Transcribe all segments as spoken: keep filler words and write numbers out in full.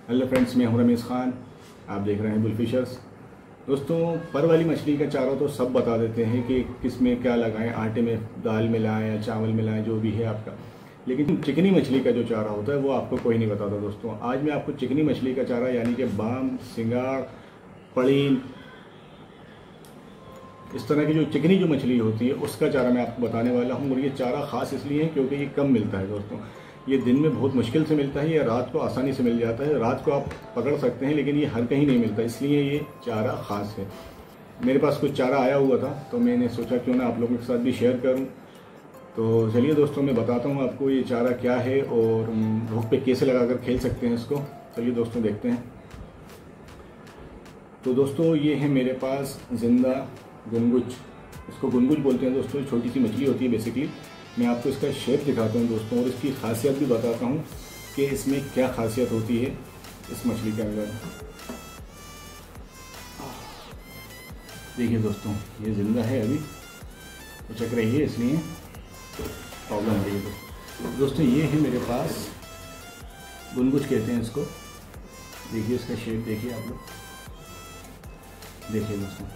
Hello friends, मैं हूं रमेश खान। आप देख रहे हैं बुल फिशर्स। दोस्तों, पर वाली मछली का चारा तो सब बता देते हैं कि किस में क्या लगाएं, आटे में दाल मिलाएं या चावल मिलाएं, जो भी है आपका। लेकिन चिकनी मछली का जो चारा होता है वो आपको कोई नहीं बताता। दोस्तों, आज मैं आपको चिकनी मछली का चारा यानी कि बाम, सिंगाड़, पड़ीन, इस तरह की जो चिकनी जो मछली होती है उसका चारा मैं आपको बताने वाला हूँ। और ये चारा खास इसलिए है क्योंकि ये कम मिलता है। दोस्तों, ये दिन में बहुत मुश्किल से मिलता है या रात को आसानी से मिल जाता है। रात को आप पकड़ सकते हैं लेकिन ये हर कहीं नहीं मिलता, इसलिए ये चारा खास है। मेरे पास कुछ चारा आया हुआ था तो मैंने सोचा क्यों ना आप लोगों के साथ भी शेयर करूं। तो चलिए दोस्तों, मैं बताता हूं आपको ये चारा क्या है और भूख पे कैसे लगाकर खेल सकते हैं इसको। चलिए दोस्तों, देखते हैं। तो दोस्तों, ये है मेरे पास जिंदा गुनगुच, इसको गुनगुच बोलते हैं दोस्तों। छोटी सी मछली होती है बेसिकली। मैं आपको इसका शेप दिखाता हूँ दोस्तों और इसकी खासियत भी बताता हूँ कि इसमें क्या खासियत होती है इस मछली के अंदर। देखिए दोस्तों, ये जिंदा है, अभी उचक रही है इसलिए प्रॉब्लम हो रही है। दोस्तों, ये है मेरे पास गुनगुच कहते हैं इसको। देखिए इसका शेप, देखिए आप लोग, देखिए दोस्तों,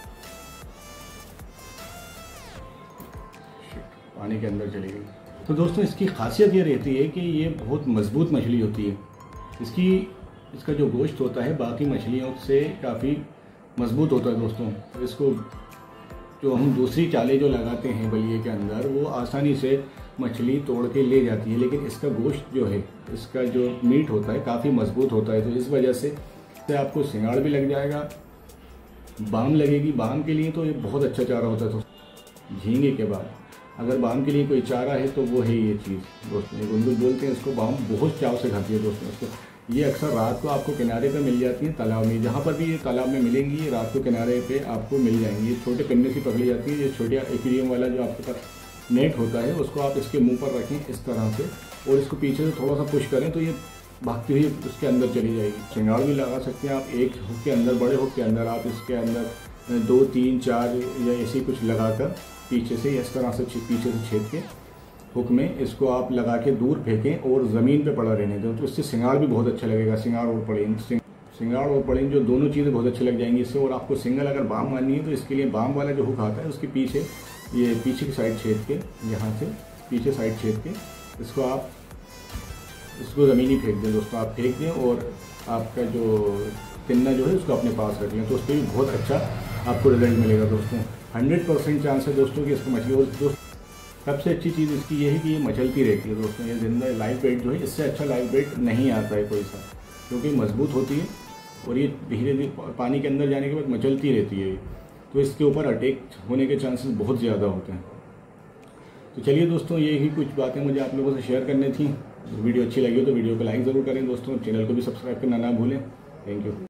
पानी के अंदर चली गई। तो दोस्तों, इसकी खासियत ये रहती है कि ये बहुत मजबूत मछली होती है। इसकी इसका जो गोश्त होता है बाकी मछलियों से काफ़ी मजबूत होता है दोस्तों। तो इसको जो हम दूसरी चालें जो लगाते हैं बलिए के अंदर, वो आसानी से मछली तोड़ के ले जाती है, लेकिन इसका गोश्त जो है, इसका जो मीट होता है काफ़ी मजबूत होता है। तो इस वजह से आपको सिंगाड़ भी लग जाएगा, बाम लगेगी। बाम के लिए तो ये बहुत अच्छा चारा होता है। तो झींगे के बाद अगर बाम के लिए कोई चारा है तो वो है ये चीज़ दोस्तों। ये गुनगुच बोलते हैं इसको। बाम बहुत चाव से खाती है दोस्तों इसको। ये अक्सर रात को आपको किनारे पे मिल जाती है, तालाब में। जहाँ पर भी ये तालाब में मिलेंगी, ये रात को किनारे पे आपको मिल जाएंगी। ये छोटे पिन्ने से पकड़ी जाती है। ये छोटे एक्वेरियम वाला जो आपके पास नेट होता है उसको आप इसके मुँह पर रखें इस तरह से और इसको पीछे से थोड़ा सा पुश करें तो ये भागती हुई उसके अंदर चली जाएगी। सिंगाड़ भी लगा सकते हैं आप एक हुक के अंदर, बड़े हुक के अंदर। आप इसके अंदर दो तीन चार या ऐसे कुछ लगाकर पीछे से इस तरह से पीछे से छेद के हुक में इसको आप लगा के दूर फेंकें और ज़मीन पे पड़ा रहने दें। तो इससे सिंगाड़ भी बहुत अच्छा लगेगा। सिंगाड़ और पड़ीन, सिंगाड़ और पड़ीन जो दोनों चीज़ें बहुत अच्छी लग जाएंगी इससे। और आपको सिंगल अगर बाम मारनी है तो इसके लिए बाम वाला जो हुक आता है उसके पीछे, ये पीछे की साइड छेद के, यहाँ से पीछे साइड छेद के इसको आप इसको ज़मीनी फेंक दें दोस्तों। आप फेंक दें और आपका जो तिन्ना जो है उसको अपने पास रख लें, तो उस पर भी बहुत अच्छा आपको रिजल्ट मिलेगा दोस्तों। हंड्रेड परसेंट चांस है दोस्तों कि इसको मछली। और दोस्त सबसे अच्छी चीज़ इसकी ये है कि ये मचलती रहती है दोस्तों। ये जिंदा लाइव वेट जो है, इससे अच्छा लाइव वेट नहीं आता है कोई सा, क्योंकि मजबूत होती है और ये धीरे धीरे पानी के अंदर जाने के बाद मचलती रहती है। तो इसके ऊपर अटैक होने के चांसेस बहुत ज़्यादा होते हैं। तो चलिए दोस्तों, ये ही कुछ बातें मुझे आप लोगों से शेयर करनी थी। वीडियो अच्छी लगी हो तो वीडियो को लाइक ज़रूर करें दोस्तों। चैनल को भी सब्सक्राइब करना ना भूलें। Thank you.